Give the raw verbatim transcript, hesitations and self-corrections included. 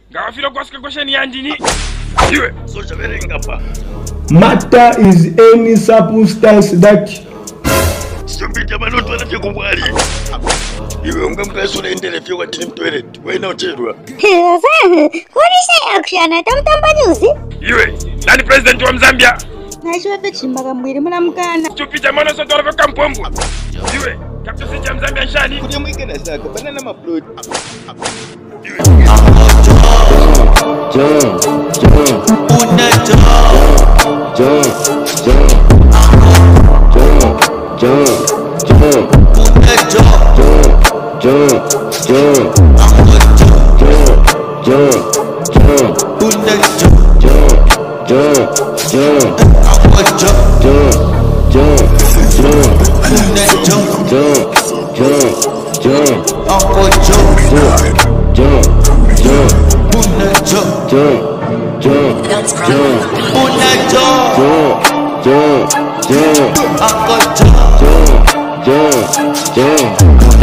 Ngafira kwasika question yandini. Iwe so chaverenga pa. Matter is any substance that Sumbita manoto anaje kubwali. Iwe ungamkaso unaendele fyo kwa tini mtoilet. Waina uchedwa. Kuri say action tamtamba juzi. Iwe nani president wa Mzambia? Naisho pechimbaga mwiri munamkana. Tupita mwana soto alivyo kampombu. Iwe kapto sija Mzambia nshani. Kudia mwike na saka banana maplod. Iwe Jump, jump, una jump, jump, jump, jump, jump, jump, una jump, jump, jump, jump, jump, jump, una jump, jump, jump, jump, jump, jump, jump, una jump, jump, jump, jump, uncle jump, jump, jump. Jump, jump, jump, jump, una jump, jump, jump, jump, uncle jump, jump, jump, jump.